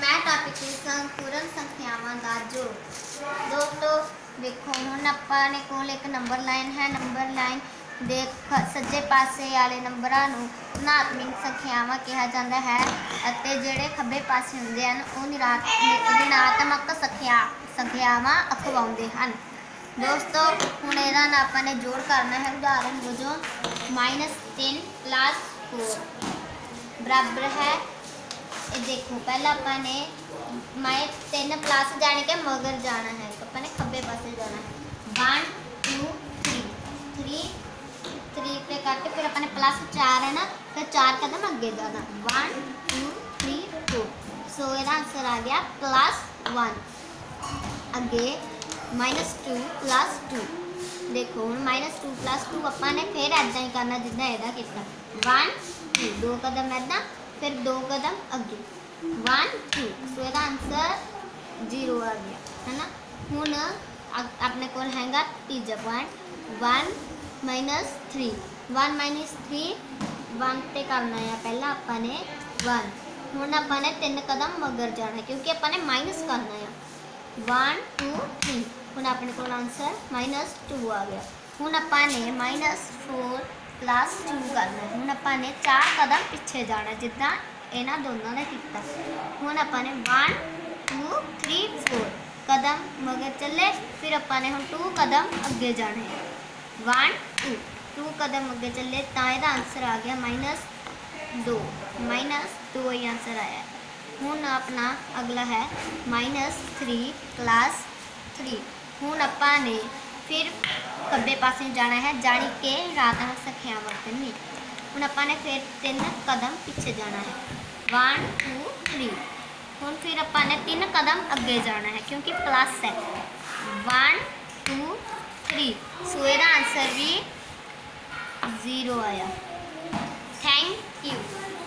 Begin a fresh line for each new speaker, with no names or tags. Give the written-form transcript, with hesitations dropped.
मैं टॉपिक पूर्ण संख्यावां दा जोड़। दोस्तों देखो हुण अपने कोल एक नंबर लाइन है। नंबर लाइन दे सज्जे पासे वाले नंबरां नूं धनात्मक संख्यावां कहा जाता है अते जिहड़े खब्बे पासे हुंदे हन ओह ऋणात्मक संख्यावां अखवाउंदे हन। दोस्तों हुण इहदा नाल आपां ने जोड़ करना है। उदाहरण वजों -3 + 4 बराबर है, देखो पहला अपने मैं 3 प्लस जाने के मगर जाना है, तो अपने खब्बे पासे जाना है। 1 2 3 3 पे करके फिर अपने +4 है ना, फिर 4 कदम अगे जाना। 1 2 3 4 सो इसका आंसर आ गया +1। अगे -2 + 2 देखो हम -2 + 2 अपने फिर ऐदा ही करना जिदा यदा किया। 1 2 2 कदम ऐदा, फिर 2 कदम अगे 1 2 सो इसका आंसर 0 आ गया है ना। हुण अपने को हैगा तीजा पॉइंट 1 - 3 1 पे करना है पहला अपने 1। हुण अपने 3 कदम मगर जाना है क्योंकि अपने माइनस करना है। 1 2 3 हुण अपने को आंसर -2 आ गया। हुण अपने -4 + 2 करना है। हुण अपने 4 कदम पिछे जाना जिदा इन्हां दोनों ने किया। हुण अपने 1 2 3 4 कदम मगर चले, फिर अपने हम 2 कदम अगे जाने। 1 2 कदम अगे चले तो यदा आंसर आ गया -2 ही आंसर आया। हुण अपना अगला है -3 + 3। हुण अपने फिर खब्बे पासे जाना है, जानी कि ऋणात्मक संख्यावां करनी। हुण अपने फिर 3 कदम पीछे जाना है। 1 2 3 हुण फिर अपने 3 कदम अगे जाना है क्योंकि प्लस है। 1 2 3 सो इसका आंसर भी 0 आया। Thank you.